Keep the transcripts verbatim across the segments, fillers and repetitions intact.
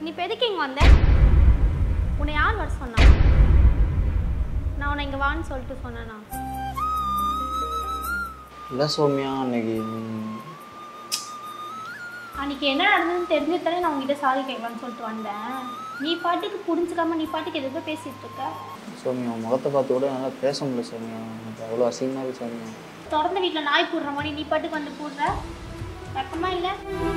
நீ இப்போ எதுக்கு இங்கே வந்த? உன்னை யார் வர சொன்னா? நான் உன்னை இங்கே வான்னு சொல்லிட்டு சொன்னேனா? இல்லை சௌமியா, அன்னைக்கு அன்றைக்கி என்ன நடந்ததுன்னு தெரிஞ்சுதானே நான் உங்ககிட்ட சாரி கேட்கலான்னு சொல்லிட்டு வந்தேன். நீ பாட்டுக்கு புரிஞ்சுக்காம நீ பாட்டுக்கு எதுவுமே பேசிகிட்டு இருக்க. சௌமியா, முகத்தை பார்த்து கூட நல்லா பேச முடியல சௌமியா. எனக்கு அவ்வளோ அசிங்கமாக இருக்கு சௌமியா. திறந்த வீட்டில் நாய் போடுற மாதிரி நீ பாட்டுக்கு வந்து போடுற வெக்கமா இல்லை?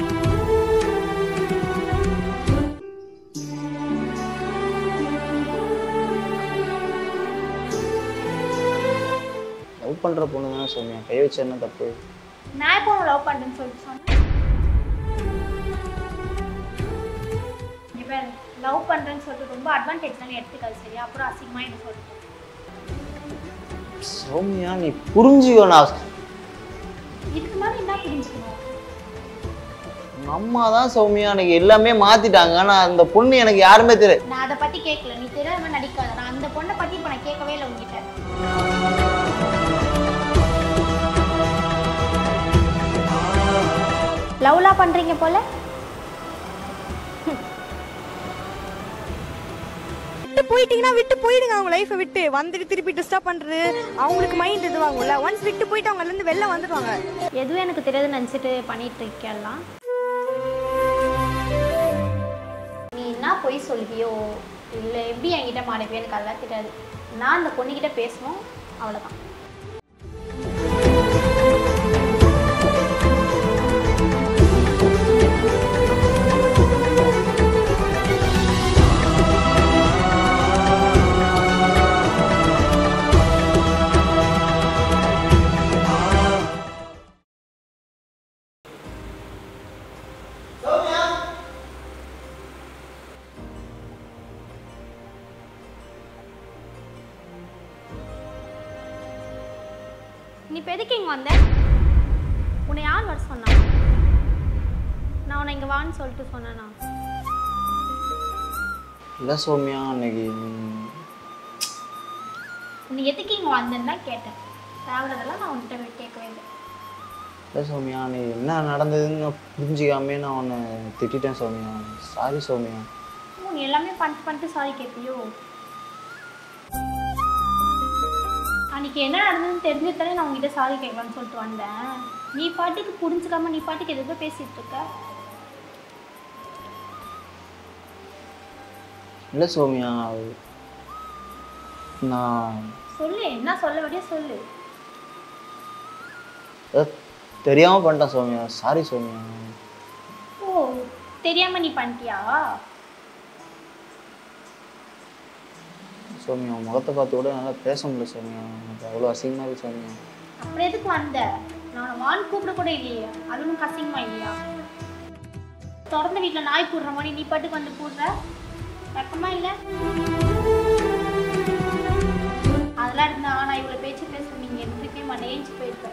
லவ் பண்ணுற பொண்ணு தானே சௌமியா, கை வச்ச என்ன தப்பு? நான் இப்போ லவ் பண்ணுறேன்னு சொல்லிட்டு சொன்னேன். இப்போ லவ் பண்ணுறேன்னு சொல்லிட்டு ரொம்ப அட்வான்டேஜ் தானே எடுத்துக்காது, சரியா? அப்புறம் அசிங்கமாக என்ன சொல்லிட்டு சௌமியா, நீ புரிஞ்சுக்கோ. நான் இதுக்கு மேலே என்ன புரிஞ்சுக்கணும்? உங்கள் அம்மா தான் சௌமியா எனக்கு எல்லாமே மாற்றிட்டாங்க. ஆனால் அந்த பொண்ணு எனக்கு யாருமே தெரியாது. நான் அதை பற்றி கேட்கல, நீ தெரியாத மாதிரி நடிக்காத. நான் அந்த பொண்ணை பற்றி இப்போ நான் கேட்கவே இல்லை உங்ககிட்ட. லவ்லாம் பண்ணுறீங்க போல. விட்டு போயிட்டீங்கன்னா விட்டு போயிடுங்க. அவங்க லைஃபை விட்டு வந்துட்டு திருப்பி டிஸ்டர்ப் பண்ணுறது அவங்களுக்கு மைண்ட் இதுவாகும்ல. ஒன்ஸ் விட்டு போயிட்டு அவங்கலேருந்து வெளில வந்துடுவாங்க. எதுவும் எனக்கு தெரியாதுன்னு நினச்சிட்டு பண்ணிட்டு இருக்கேன்லாம். நீ என்ன பொய் சொல்வியோ இல்லை எப்படி என்கிட்ட மாறவியோ எனக்கு அதெல்லாம் தெரியாது. நான் அந்த பொண்ணுக்கிட்ட பேசணும், அவ்வளோதான். நீ இப்போ எதுக்கு இங்கே வந்த? உன்னை யார் வர சொன்னா? நான் உன்னை இங்கே வான்னு சொல்லிட்டு சொன்னேனா? இல்லை சௌமியா, அன்னைக்கு நீ எதுக்கு இங்கே வந்தேன்னு தான் கேட்டேன். தேவையானதெல்லாம் நான் உன்கிட்ட கேட்கவே இல்லை. இல்லை சௌமியா, நீ என்ன நடந்ததுன்னு நான் புரிஞ்சிக்காமே நான் உன்னை திட்டேன் சௌமியா. சாரி சௌமியா. நீ எல்லாமே பண்ணிட்டு பண்ணிட்டு சாரி கேட்பியோ? அன்றைக்கி என்ன நடந்ததுன்னு தெரிஞ்சுதானே நான் உங்ககிட்ட சாரி கேட்கலான்னு சொல்லிட்டு வந்தேன். நீ பாட்டுக்கு புரிஞ்சுக்காம நீ பாட்டுக்கு எதுவுமே பேசிகிட்டு இருக்க. இல்லை சௌமியா, நான் சொல்லு, என்ன சொல்ல வரையா சொல்லு. தெரியாமல் பண்ணிட்டேன் சௌமியா. சாரி சௌமியா. ஓ, தெரியாமல் நீ பண்ணிட்டியா? சௌமியா, முகத்தை பார்த்து கூட நல்லா பேச முடியல சௌமியா. எனக்கு அவ்வளோ அசிங்கமாக இருக்கு சௌமியா. அப்புறம் எதுக்கு வந்த? நான் வான் கூப்பிட கூட இல்லையா? அது ஒன்றும் அசிங்கமா இல்லையா? திறந்த வீட்டில் நாய் போடுற மாதிரி நீ பாட்டுக்கு வந்து போடுற வெக்கமா இல்லை? அதெல்லாம் இருந்தா நான் இவ்வளோ பேச்சு பேசுவேன் நீங்கள் எதுக்கே மண்டையேஞ்சு போயிருப்பேன்.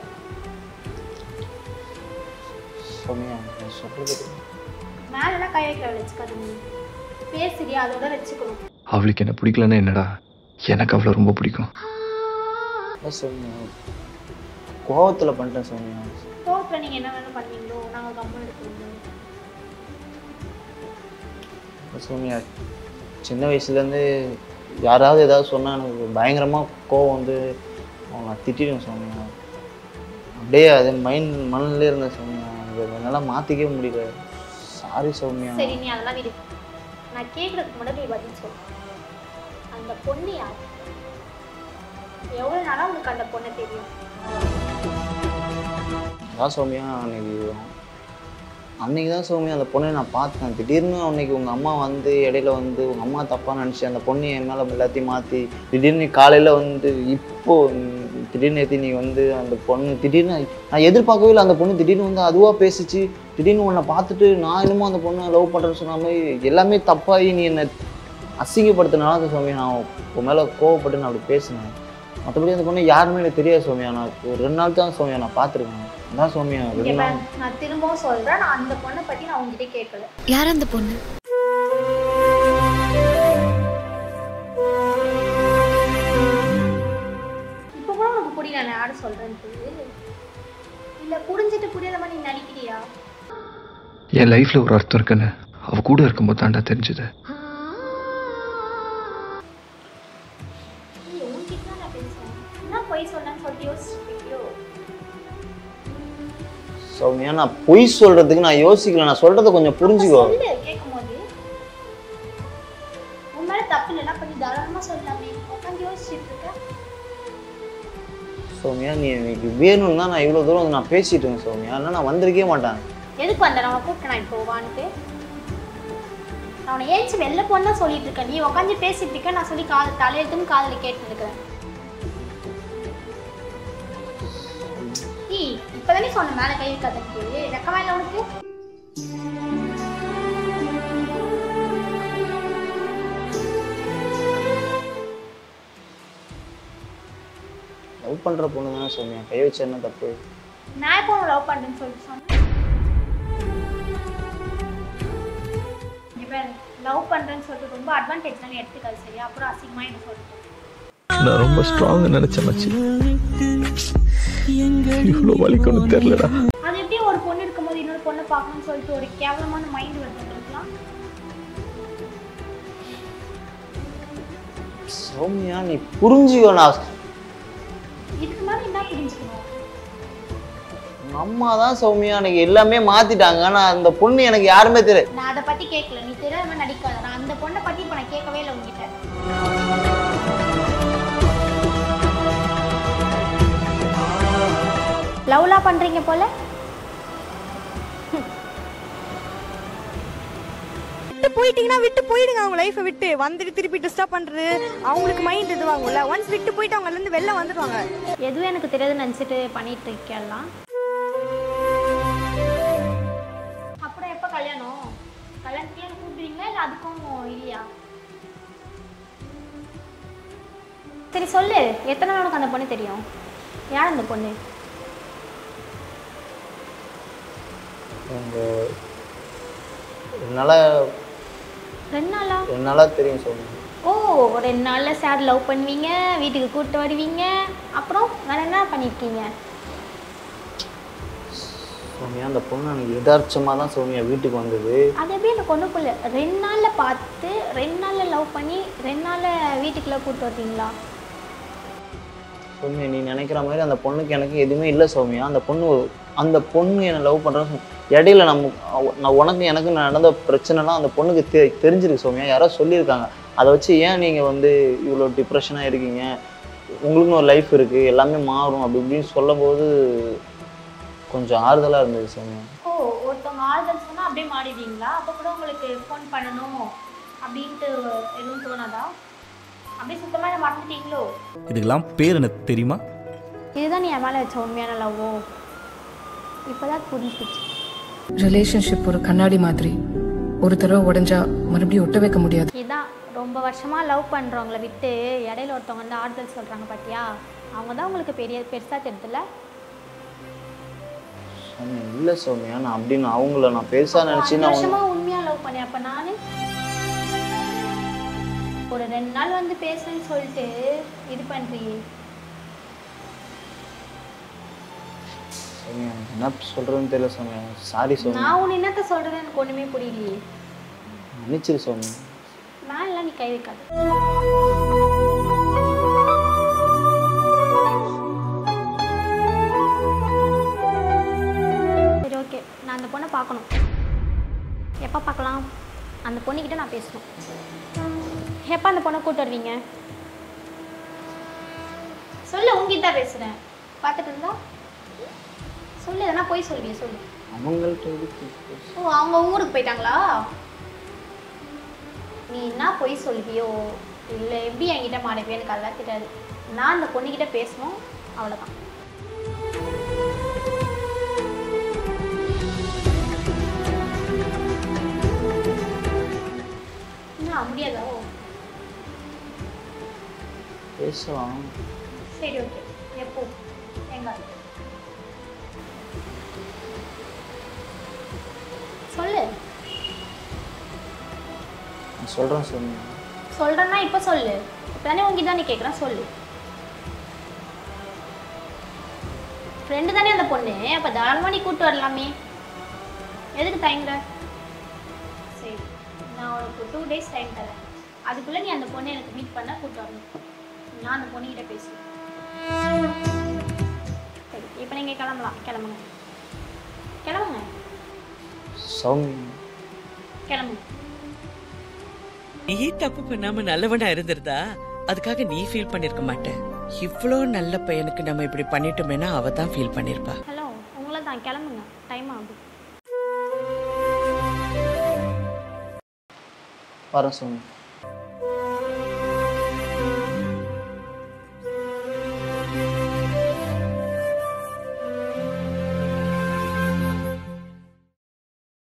சௌமியா, நான் சொல்கிறது மேலெல்லாம் கை வைக்க வச்சுக்காது. நீ பேசுறியா அதோட வச்சுக்கணும். அவளுக்கு என்ன பிடிக்கலன்னா என்னடா, எனக்கு அவளை ரொம்ப பிடிக்கும். சௌமியா, கோவத்தில் பண்ணிட்டேன் சௌமியா. கோவத்தில் நீங்கள் என்ன வேணும் பண்ணீங்களோ நாங்கள் கம்மன் எடுத்துருந்தோம். சௌமியா, சின்ன வயசுலேருந்து யாராவது ஏதாவது சொன்னால் எனக்கு பயங்கரமாக கோவம் வந்து அவங்க திட்டிடுவேன் சௌமியா. அப்படியே அது மைண்ட் மனநிலே இருந்தேன் சௌமியா. என்னால் மாற்றிக்கவே முடியல. சாரி சௌமியா. சரி, நீ அதெல்லாம் விடு. நான் கேட்குறதுக்கு முன்னாடி நீ பதில் சொல்லு. அந்த பொண்ணு யார்? எவ்வளோ நாளாக உனக்கு அந்த பொண்ணை தெரியும்? அதான் சௌமியா, அன்னைக்கு அன்றைக்கி தான் சௌமியா அந்த பொண்ணை நான் பார்த்தேன். திடீர்னு அன்றைக்கி உங்கள் அம்மா வந்து இடையில வந்து உங்கள் அம்மா தப்பாக நினச்சி அந்த பொண்ணு என் மேலே எல்லாத்தையும் மாற்றி திடீர்னு காலையில் வந்து இப்போது திடீர்னு ஏற்றி நீ வந்து அந்த பொண்ணு திடீர்னு நான் எதிர்பார்க்கவே இல்லை. அந்த பொண்ணு திடீர்னு வந்து அதுவாக பேசிச்சு. திடீர்னு உன்னை பார்த்துட்டு நான் இன்னமும் அந்த பொண்ணை லவ் பண்ணுறேன்னு சொன்ன மாதிரி எல்லாமே தப்பாகி நீ என்னை அசிங்கப்படுத்தினால தான் சௌமியா நான் உன் மேலே கோவப்பட்டு நான் அப்படி பேசினேன். மற்றபடி அந்த பொண்ணு யாருமே எனக்கு தெரியாது சௌமியா. நான் ஒரு ரெண்டு நாள் தான் சௌமியா நான் பார்த்துருக்கேன். அதான் சௌமியா ரெண்டு நாள். நான் திரும்பவும் சொல்கிறேன், நான் அந்த பொண்ணை பற்றி நான் உங்ககிட்ட கேட்கல. யார் அந்த பொண்ணு? இப்போ கூட உனக்கு புரியல நான் யாரும் சொல்கிறேன்ட்டு? இல்லை புரிஞ்சுட்டு புரியாத மாதிரி நீ நடிக்கிறியா? என் லைஃப்பில் ஒரு அர்த்தம் இருக்குன்னு அவ கூட இருக்கும்போது தாண்டா தெரிஞ்சது. உன்கிட்ட நான் பேசுவேன் என்ன பொய் சொன்னேன்னு சொல்லிட்டு யோசிச்சுருக்கீங்களோ? சௌமியா நான் பொய் சொல்றதுக்கு நான் யோசிக்கல, நான் சொல்றதை கொஞ்சம் புரிஞ்சுக்கோ. சொல்லு கேட்கும்போது உன் மேல தப்பு இல்லைன்னா பண்ணி தாராளமா சொல்லலாமே, உட்காந்து யோசிச்சுட்டு இருக்க. சௌமியா நீ எனக்கு வேணும்னு தான் நான் இவ்வளோ தூரம் வந்து நான் பேசிட்டு இருக்கேன் சௌமியா, இல்லை நான் வந்திருக்கவே மாட்டேன். எதுக்கு வந்த நான் கூப்பிட்டேன் இப்போ வான்ட்டு? நான் உன்னை ஏஞ்சி வெளில போன்னு தான் சொல்லிட்டு இருக்கேன், நீ உட்காந்து பேசிட்டு இருக்க. நான் சொல்லி காது தலையெழுத்துன்னு காதில் கேட்டு இருக்கிறேன். நீ இப்போதானே சொன்ன மேலே கை வைக்காததுக்கு வெக்கமா இல்லை உனக்கு? லவ் பண்ற பொண்ணு தானே சௌமியா, கை வச்ச என்ன தப்பு? நான் எப்போ லவ் பண்ணுறேன்னு சொல்லிட்டு சொன்னேன்? இப்போ லவ் பண்ணுறேன்னு சொல்லிட்டு ரொம்ப அட்வான்டேஜ் தானே எடுத்துக்காது சரியா? அப்புறம் அசிங்கமாக என்ன சொல்லிட்டு நான் ரொம்ப ஸ்ட்ராங்கா நினைச்சேன் மச்சி, இவ்வளோ வலிக்கணும் தெரியலடா. அது எப்படி ஒரு பொண்ணு இருக்கும்போது இன்னொரு பொண்ணை பார்க்கணும்னு சொல்லிட்டு ஒரு கேவலமான மைண்ட் வந்துருக்கலாம்? சௌமியா நீ புரிஞ்சுக்கோ, நான் இதுக்கு மேலே என்ன புரிஞ்சுக்கணும்? உங்க அம்மா தான் சௌமியா எனக்கு எல்லாமே மாத்திட்டாங்க, ஆனா அந்த பொண்ணு எனக்கு யாருமே தெரியாது. நான் அதை பற்றி கேட்கல, நீ தெரியாத மாதிரி நடிக்காத. நான் அந்த பொண்ணை பற்றி இப்போ நான் கேட்கவே இல்லை உங்ககிட்ட. லவ்லா பண்ணுறீங்க போல. விட்டு போயிட்டீங்கன்னா விட்டு போயிடுங்க அவங்க லைஃபை விட்டு. வந்துட்டு திருப்பி டிஸ்டர்ப் பண்றது அவங்களுக்கு மைண்ட் இதுவாகும்ல. ஒன்ஸ் விட்டு போயிட்டு அவங்க இருந்து வெளில வந்துடுவாங்க. எதுவும் எனக்கு தெரியாதுன்னு நினச்சிட்டு பண்ணிட்டு இருக்கலாம். அப்புறம் எப்போ கல்யாணம்? கல்யாணத்துக்கு எனக்கு கூப்பிடுவீங்களா இல்லை அதுக்கும் இல்லையா? சரி சொல்லு, எத்தனை நாள் உனக்கு அந்த பொண்ணு தெரியும்? யார் அந்த பொண்ணு? என்னால ரெண்டு நாளா? ரெண்டு நாளா தெரியும் சௌமியா. ஓ, ரெண்டு நாளில் சார் லவ் பண்ணுவீங்க, வீட்டுக்கு கூப்பிட்டு வருவீங்க, அப்புறம் வேற என்ன பண்ணியிருக்கீங்க? சௌமியா அந்த பொண்ணு எனக்கு எதார்ச்சமாக தான் சௌமியா வீட்டுக்கு வந்தது. அது எப்படி எனக்கு ஒன்றுக்குள்ள ரெண்டு நாளில் பார்த்து ரெண்டு நாளில் லவ் பண்ணி ரெண்டு நாளில் வீட்டுக்குள்ளே கூப்பிட்டு வருவீங்களா? சௌமியா நீ நினைக்கிற மாதிரி அந்த பொண்ணுக்கு எனக்கு எதுவுமே இல்லை சௌமியா. அந்த பொண்ணு அந்த பொண்ணு என்னை லவ் பண்ணுறேன்னு இடையில நம்ம நான் உனக்கு எனக்கு நடந்த பிரச்சனைலாம் அந்த பொண்ணுக்கு தெ தெரிஞ்சிருக்கு சௌமியா. யாரோ சொல்லியிருக்காங்க. அதை வச்சு ஏன் நீங்கள் வந்து இவ்வளோ டிப்ரெஷனாக இருக்கீங்க, உங்களுக்குன்னு ஒரு லைஃப் இருக்குது, எல்லாமே மாறும் அப்படி இப்படின்னு சொல்லும்போது கொஞ்சம் ஆறுதலாக இருந்தது சௌமியா. ஓ, ஒருத்தவங்க ஆறுதல் சொன்னால் அப்படியே மாறிடுவீங்களா? அப்போ கூட உங்களுக்கு ஃபோன் பண்ணணும் அப்படின்ட்டு எதுவும் தோணாதா? அப்படியே சுத்தமாக மறந்துட்டீங்களோ? இதுக்கெல்லாம் பேர் என்ன தெரியுமா? இதுதான் நீ என் மேலே வச்ச உண்மையான லவ்வோ? இப்போதான் புரிஞ்சிச்சு. ரிலேஷன்ஷிப் ஒரு கண்ணாடி மாதிரி, ஒரு தடவை உடஞ்சா மறுபடியும் ஒட்ட வைக்க முடியாது. இதுதான் ரொம்ப வருஷமாக லவ் பண்ணுறவங்கள விட்டு இடையில ஒருத்தவங்க வந்து ஆறுதல் சொல்கிறாங்க பார்த்தியா, அவங்க தான் உங்களுக்கு பெரிய பெருசாக தெரியுதுல்ல? இல்லை சௌமியா, நான் அப்படின்னு அவங்கள நான் பெருசாக நினச்சி நான் வருஷமாக உண்மையாக லவ் பண்ணேன். அப்போ நான் ஒரு ரெண்டு நாள் வந்து பேசுறேன்னு சொல்லிட்டு இது பண்ணுறியே. என்ன சொல்றதுன்னு தெரியல சௌமியா. சாரி சௌமியா. நான் உன்னை என்னத்த சொல்றது எனக்கு ஒண்ணுமே புரியலையே. மன்னிச்சிரு சௌமியா. நான் எல்லாம் நீ கை வைக்காத. சரி ஓகே, நான் அந்த பொண்ணை பார்க்கணும். எப்போ பார்க்கலாம்? அந்த பொண்ணுக்கிட்ட நான் பேசணும். எப்போ அந்த பொண்ணை கூப்பிட்டு வருவீங்க? சொல்லு, உங்ககிட்ட பேசுகிறேன். பார்த்துட்டு இருந்தா சொல்லு, எதனா போய் சொல்லுவியா? சொல்லு. அவங்கள்ட்ட ஓ, அவங்க ஊருக்கு போயிட்டாங்களா? நீ என்ன போய் சொல்வியோ இல்லை எப்படி என்கிட்ட மாறிவியோ எனக்கு அதெல்லாம் தெரியாது. நான் அந்த பொண்ணுக்கிட்ட பேசணும், அவ்வளோதான். என்ன முடியாதோ? பேசலாம். சரி ஓகே, எப்போ எங்க சொல்லு. நான் சொல்கிறேன் சௌமியா. சொல்கிறேன்னா இப்போ சொல்லு. இப்போ தானே உங்ககிட்ட தானே கேட்குறேன், சொல்லு. ஃப்ரெண்டு தானே அந்த பொண்ணு, அப்போ தாராளமாக நீ கூப்பிட்டு வரலாமே. எதுக்கு தயங்குற? சரி நான் உனக்கு டூ டேஸ் டைம் தரேன். அதுக்குள்ளே நீ அந்த பொண்ணை எனக்கு மீட் பண்ண கூப்பிட்டு வரணும். நான் அந்த பொண்ணுக்கிட்ட பேசுவேன். சரி, இப்போ நீங்கள் கிளம்பலாம். கிளம்புங்க கிளம்புங்க சௌமியா கிளம்புங்க. நீ தப்பு பண்ணாம நல்லவனா இருந்திருந்தா அதுக்காக நீ ஃபீல் பண்ணிருக்க மாட்டேன். இவ்வளோ நல்ல பையனுக்கு நம்ம இப்படி பண்ணிட்டோமேனா அவ தான் ஃபீல் பண்ணிருப்பா. ஹலோ, உங்களை தான். கிளம்புங்க, டைம் ஆகும். வரேன் சௌமியா.